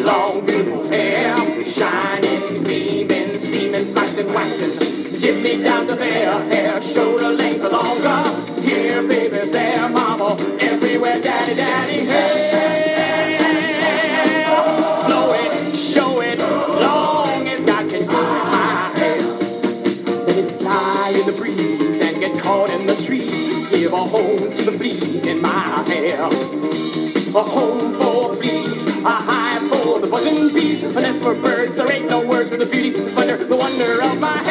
long, beautiful hair, shining, gleaming, steaming, flashing, waxing. Give me down to there, hair, shoulder length longer. Here, baby, there, mama, everywhere, daddy, daddy, hey. Blow it, show it, long as God can do it, my hair. Let it fly in the breeze and get caught in the trees. Give a home to the fleas in my hair. A home for fleas, a hive for the buzzing bees, a nest for birds. There ain't no words for the beauty, the splendor, the wonder of my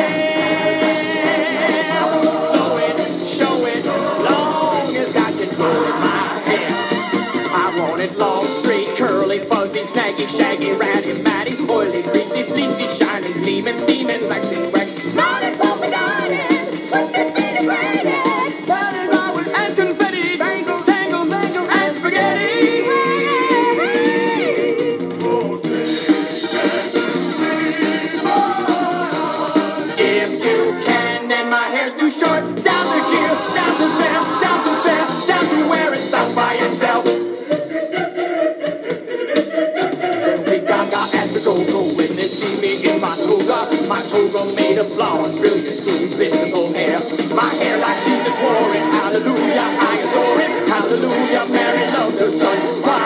hair. Blow it, show it, long as God can blow it, my hair. I want it long, straight, curly, fuzzy, snaggy, shaggy, ratty, matty, oily, greasy, fleecy, shining, gleaming, steaming, waxing, waxing. Nodded, polka dotted, twisted, faded, braided, dotted, rolling, and confetti, tangle, tangle, mangle, and spaghetti. If you can, and my hair's too short, down to here, down to there, down to there, down to where it stops by itself. Big Gaga and the go-go when they see me in my toga made of flowers, brilliant, biblical hair. My hair like Jesus wore it, hallelujah, I adore it, hallelujah, Mary loved her son.